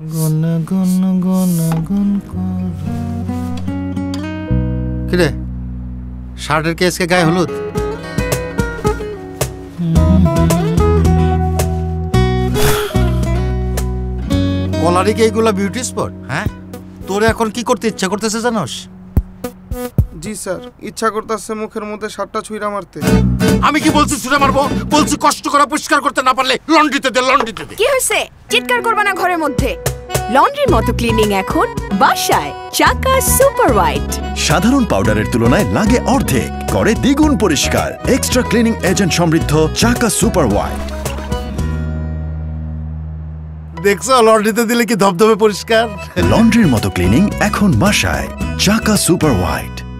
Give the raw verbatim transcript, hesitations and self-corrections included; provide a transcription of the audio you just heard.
গুন গুন গুন গুন কর। কিরে শার্টের কি আজকে গায়ে হলুদ? কলারে কি এইগুলা বিউটি স্পট? হ্যাঁ, তোর এখন কি করতে ইচ্ছা করতেছে জানোস? জি স্যার, ইচ্ছা করতেছে মুখের মধ্যে সাতটা ছুঁড়া মারতে। আমি কি বলছি ছুঁড়ে মারবো? বলছি কষ্ট করে পরিষ্কার করতে না পারলে লন্ড্রিতে দে, লন্ড্রিতে দে। কি হয়েছে? চিৎকার করবা না ঘরের মধ্যে। লন্ড্রির মতো ক্লিনিং এখন বাসায়। চাকা সুপার হোয়াইট সাধারণ পাউডারের তুলনায় লাগে অর্ধেক, করে দ্বিগুণ পরিষ্কার। এক্সট্রা ক্লিনিং এজেন্ট সমৃদ্ধ চাকা সুপার হোয়াইট। দেখছো লন্ড্রিতে দিলে কি ধবধবে পরিষ্কার। লন্ড্রির মতো ক্লিনিং এখন বাসায়। চাকা সুপার হোয়াইট।